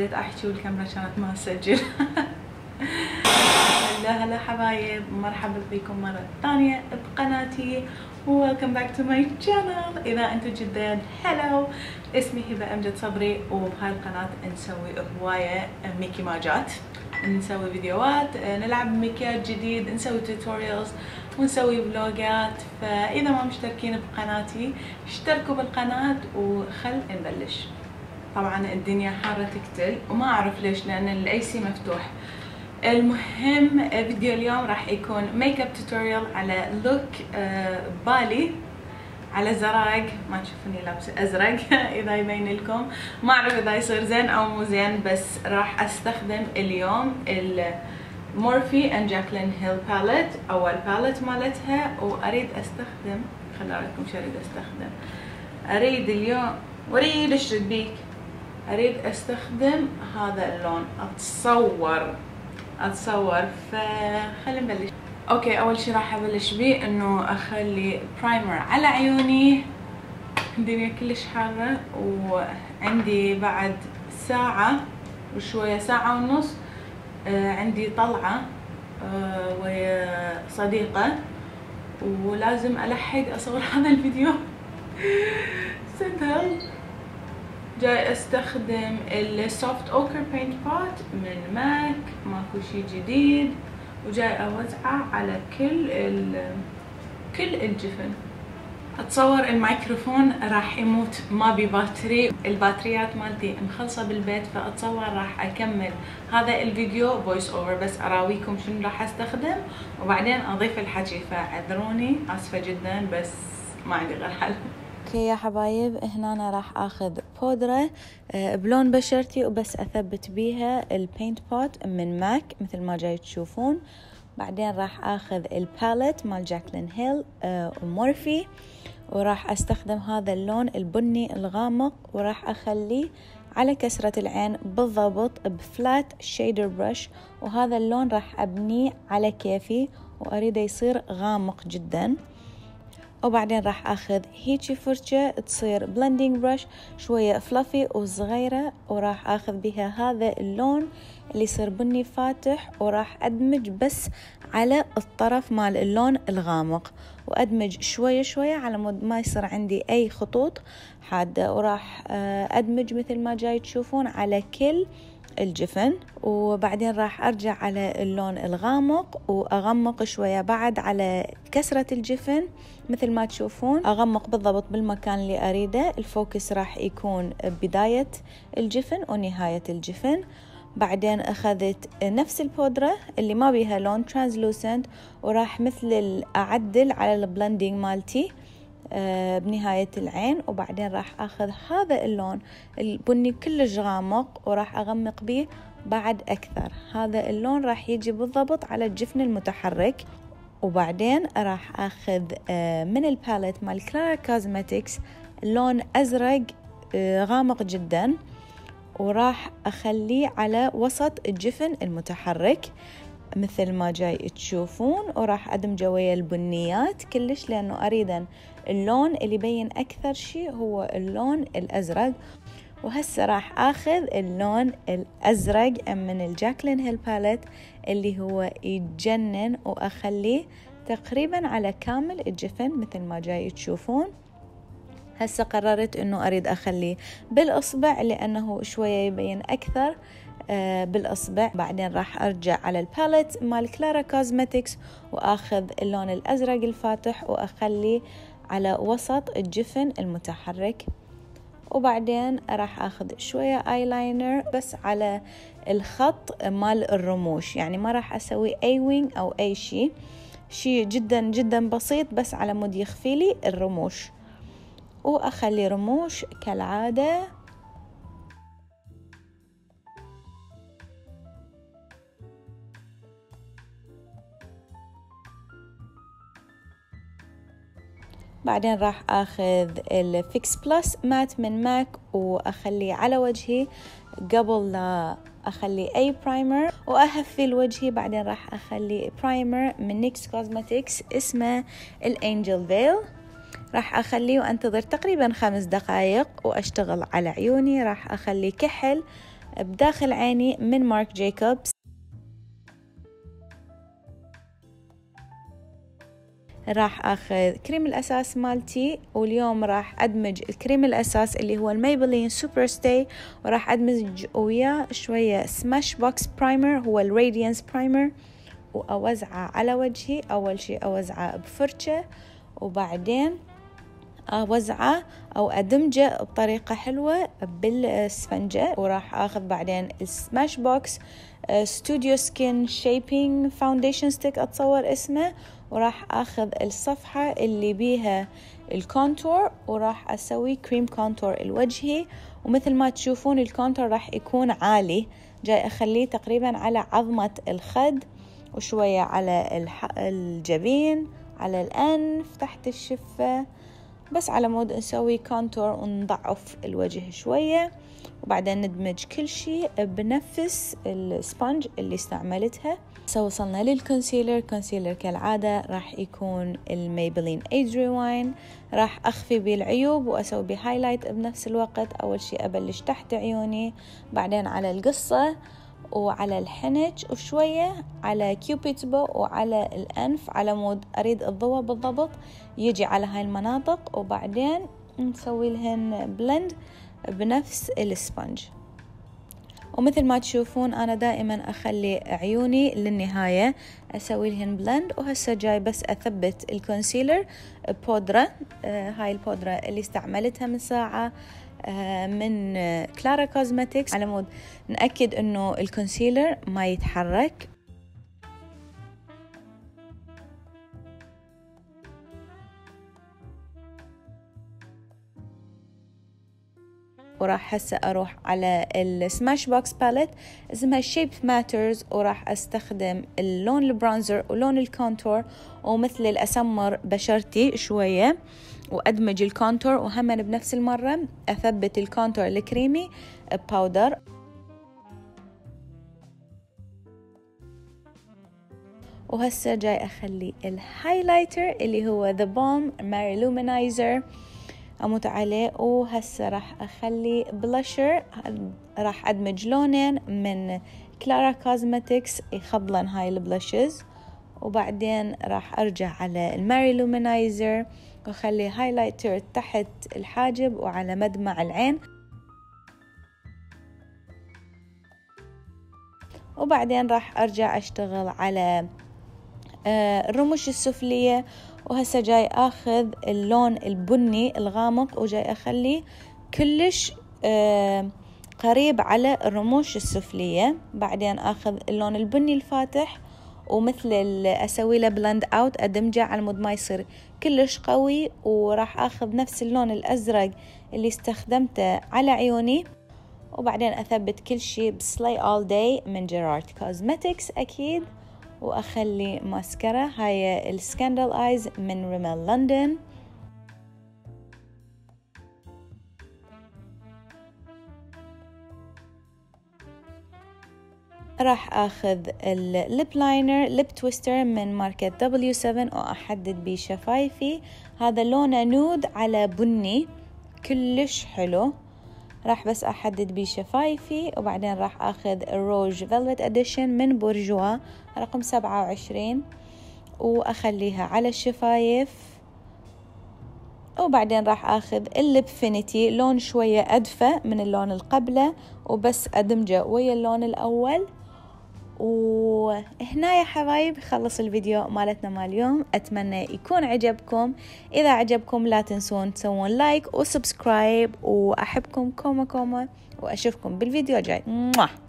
بديت احكي والكاميرا كانت ما تسجل. هلا حبايب، مرحبا فيكم مرة ثانية بقناتي وويلكم باك تو ماي شانل. اذا انتم جديد هلو، اسمي هبة امجد صبري، وبهاي القناة نسوي هواية ميكي ماجات، نسوي فيديوهات، نلعب ميكيات جديد، نسوي توتوريالز ونسوي فلوجات. فاذا ما مشتركين بقناتي اشتركوا بالقناة وخل نبلش. طبعا الدنيا حارة تقتل وما اعرف ليش، لان الاي سي مفتوح. المهم فيديو اليوم راح يكون ميك اب توتوريال على لوك بالي، على زراق. ما تشوفوني لابسه ازرق اذا يبين لكم، ما اعرف اذا يصير زين او مو زين، بس راح استخدم اليوم مورفي اند جاكلين هيل باليت، اول باليت مالتها. واريد استخدم، خليني اوريكم شو اريد استخدم. اريد اليوم وريد ايش بيك، اريد استخدم هذا اللون. اتصور فخلينا نبلش. اوكي، اول شي راح ابلش بيه انه اخلي برايمر على عيوني. الدنيا كلش حارة وعندي بعد ساعة وشوية، ساعة ونص، عندي طلعة ويا صديقة ولازم الحق اصور هذا الفيديو. سنتل جاي استخدم السوفت اوكر بينت بوت من ماك، ماكو شي جديد، وجاي اوزعه على كل الجفن. اتصور الميكروفون راح يموت، ما بي باتري، الباتريات مالتي مخلصه بالبيت، فاتصور راح اكمل هذا الفيديو فويس اوفر، بس اراويكم شنو راح استخدم وبعدين اضيف الحكي. فاعذروني، اسفه جدا، بس ما عندي غير حل. اوكي يا حبايب، هنا أنا راح اخذ بودرة بلون بشرتي وبس اثبت بيها البينت بوت من ماك مثل ما جاي تشوفون. بعدين راح اخذ الباليت مال جاكلين هيل ومورفي، وراح استخدم هذا اللون البني الغامق، وراح اخليه على كسرة العين بالضبط بفلات شيدر برش. وهذا اللون راح ابنيه على كيفي واريده يصير غامق جدا. وبعدين راح اخذ هيجي فرشة تصير بلندينج برش شوية فلافي وصغيرة، وراح اخذ بها هذا اللون اللي يصير بني فاتح، وراح ادمج بس على الطرف مال اللون الغامق، وادمج شوية شوية على مود ما يصير عندي اي خطوط حادة. وراح ادمج مثل ما جاي تشوفون على كل الجفن. وبعدين راح ارجع على اللون الغامق واغمق شوية بعد على كسرة الجفن مثل ما تشوفون، اغمق بالضبط بالمكان اللي اريده. الفوكس راح يكون بداية الجفن ونهاية الجفن. بعدين اخذت نفس البودرة اللي ما بيها لون ترانسلوسنت، وراح مثل اعدل على البلندينج مالتي بنهاية العين. وبعدين راح اخذ هذا اللون البني كلش غامق وراح اغمق به بعد اكثر. هذا اللون راح يجي بالضبط على الجفن المتحرك. وبعدين راح اخذ من الباليت مال كلارا كوزمتكس لون ازرق غامق جدا، وراح اخليه على وسط الجفن المتحرك مثل ما جاي تشوفون. وراح ادمجه ويا البنيات كلش، لانه اريد اللون اللي يبين اكثر شيء هو اللون الازرق. وهسه راح اخذ اللون الازرق من الجاكلين هيل باليت اللي هو يتجنن، واخليه تقريبا على كامل الجفن مثل ما جاي تشوفون. هسه قررت انه اريد اخليه بالاصبع لانه شوية يبين اكثر بالاصبع. بعدين راح ارجع على الباليت مال كلارا كوزمتكس واخذ اللون الازرق الفاتح واخليه على وسط الجفن المتحرك. وبعدين راح اخذ شوية ايلاينر بس على الخط مال الرموش، يعني ما راح اسوي اي وينج او اي شيء جدا جدا بسيط، بس على مود يخفي لي الرموش. واخلي رموش كالعادة. بعدين راح اخذ الفيكس بلس مات من ماك واخليه على وجهي قبل لا اخلي اي برايمر، واهفل وجهي. بعدين راح اخلي برايمر من نيكس كوزمتكس اسمه الانجل فيل، راح اخليه وانتظر تقريبا 5 دقائق واشتغل على عيوني. راح اخلي كحل بداخل عيني من مارك جايكوبس. راح اخذ كريم الاساس مالتي، واليوم راح ادمج الكريم الاساس اللي هو الميبلين سوبر ستاي، وراح ادمج وياه شويه سماش بوكس برايمر هو الراديانس برايمر، واوزعه على وجهي. اول شيء اوزعه بفرشه، وبعدين اوزعه او ادمجه بطريقه حلوه بالسفنجه. وراح اخذ بعدين السماش بوكس ستوديو سكين شيبينج فاونديشن ستيك اتصور اسمه، وراح اخذ الصفحه اللي بيها الكونتور، وراح اسوي كريم كونتور الوجهي. ومثل ما تشوفون الكونتور راح يكون عالي، جاي اخليه تقريبا على عظمه الخد، وشويه على الجبين، على الانف، تحت الشفه، بس على مود نسوي كونتور ونضعف الوجه شوية. وبعدين ندمج كل شيء بنفس السبونج اللي استعملتها. وصلنا للكونسيلر. كونسيلر كالعادة راح يكون الميبلين ايج ريواين. راح اخفي بالعيوب واسوي بيه هايلايت بنفس الوقت. اول شيء ابلش تحت عيوني، بعدين على القصة وعلى الحنج، وشوية على كيوبيد's بو وعلى الأنف، على مود أريد الضوء بالضبط يجي على هاي المناطق، وبعدين نسوي لهن بلند بنفس السبنج. ومثل ما تشوفون أنا دائما أخلي عيوني للنهاية أسوي لهن بلند. وهسه جاي بس أثبت الكونسيلر بودرة، هاي البودرة اللي استعملتها من ساعة من كلارا كوزماتيكس، على مود نأكد انه الكونسيلر ما يتحرك. وراح هسه اروح على السماش بوكس باليت اسمها شيب ماترز، وراح استخدم اللون البرونزر ولون الكونتور، ومثل الاسمر بشرتي شويه وأدمج الكونتور، وهمن بنفس المرة أثبت الكونتور الكريمي باودر. وهسه جاي أخلي الهايلايتر اللي هو The Balm Mary Luminizer أموت عليه. وهسه راح أخلي بلاشر، راح أدمج لونين من كلارا كوزماتيكس يخبلن هاي البلاشز، وبعدين راح أرجع على الماري لومينايزر وخلي هايلايتر تحت الحاجب وعلى مدمع العين. وبعدين راح أرجع أشتغل على الرموش السفلية. وهسه جاي أخذ اللون البني الغامق وجاي أخليه كلش قريب على الرموش السفلية. بعدين أخذ اللون البني الفاتح ومثل أسوي له بلند أوت، أدمجه على مود ما يصير كلش قوي. وراح أخذ نفس اللون الأزرق اللي استخدمته على عيوني، وبعدين أثبت كل شيء بسلاي أول داي من جيرارد كوزماتيكس أكيد. وأخلي ماسكارا هاي السكاندل آيز من ريميل لندن. راح أخذ الليب لاينر ليب تويستر من ماركة W7 وأحدد بيه شفايفي. هذا لونه نود على بني كلش حلو. راح بس أحدد بيه شفايفي، وبعدين راح أخذ الروج فيلفت أديشن من بورجوا رقم 27 وأخليها على الشفايف. وبعدين راح أخذ الليب فينيتي لون شوية أدفى من اللون القبله، وبس أدمجه ويا اللون الأول. وهنا يا حبايب خلص الفيديو مالتنا مال اليوم. أتمنى يكون عجبكم. إذا عجبكم لا تنسون تسوون لايك وسبسكرايب، وأحبكم كوما كوما، وأشوفكم بالفيديو الجاي.